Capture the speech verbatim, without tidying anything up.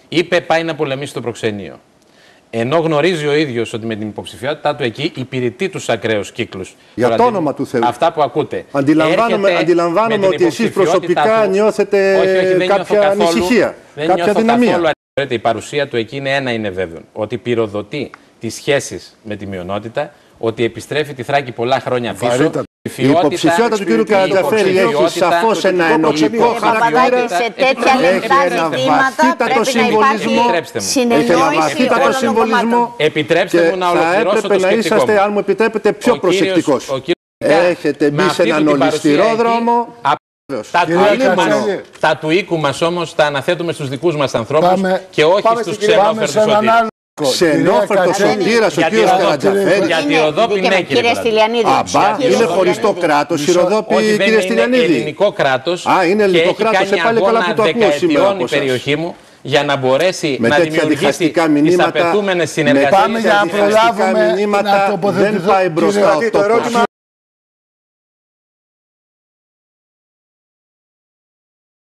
είπε πάει να πολεμήσει το προξενείο. Ενώ γνωρίζει ο ίδιος ότι με την υποψηφιότητά του εκεί υπηρετεί τους ακραίους κύκλους. Για το όνομα του Θεού. Αυτά που ακούτε. Αντιλαμβάνομαι, αντιλαμβάνομαι ότι εσείς προσωπικά του, νιώθετε όχι, όχι, κάποια καθόλου, ανησυχία, δεν κάποια δυναμία. Καθόλου, η παρουσία του εκεί είναι ένα είναι βέβαιο. Ότι πυροδοτεί τις σχέσεις με τη μειονότητα, ότι επιστρέφει τη Θράκη πολλά χρόνια πίσω. Βαρύτητα. Η υποψηφιότητα του κ. Καρατζαφέρη έχει σαφώς ένα ενοχλικό χαρακτήρα. Σε τέτοια λεπτά ζητήματα πρέπει να υπάρχει συνεννόηση με όλο. Επιτρέψτε μου να ολοκληρώσω το σκεπτικό. Θα έπρεπε να είσαστε, αν μου επιτρέπετε, πιο προσεκτικός. Έχετε μπει σε έναν ολισθηρόδρομο. Τα του, τα του οίκου μας όμως τα αναθέτουμε στους δικούς μας ανθρώπους πάμε, και όχι στους ξενόφερτους σωτήρες. Ξενόφερτος σωτήρας ο κύριος Καρατζαφέρης. Για τη Ροδόπη ναι, κύριε Στυλιανίδη. Αμπά, είναι χωριστό κράτος η Ροδόπη, κύριε Στυλιανίδη. Είναι ελληνικό κράτος. Α, είναι ελληνικό κράτος. Σε πάλι καλά που το ακούω σήμερα από η περιοχή μου για να μπορέσει με να δημιουργήσει τις απαιτούμενες συνεργασίες. Πάμε για να προλάβουμε να τοποθετηθούμε. Δεν πάει μπροστά το ερώτημα.